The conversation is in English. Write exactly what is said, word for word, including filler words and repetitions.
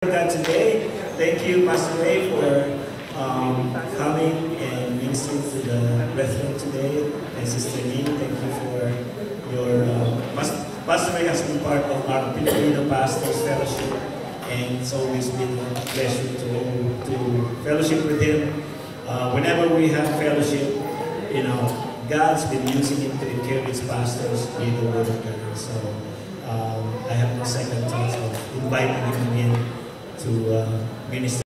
God today. Thank you, Pastor Ray, for um, coming and ministering to the brethren today. And Sister Lee, thank you for your... Uh, Pastor Ray has been part of our Filipino Pastors Fellowship, and it's always been a pleasure to, to fellowship with him. Uh, whenever we have fellowship, you know, God's been using him to encourage pastors in the Word of God. So um, I have no second thoughts of inviting him in to uh, minister.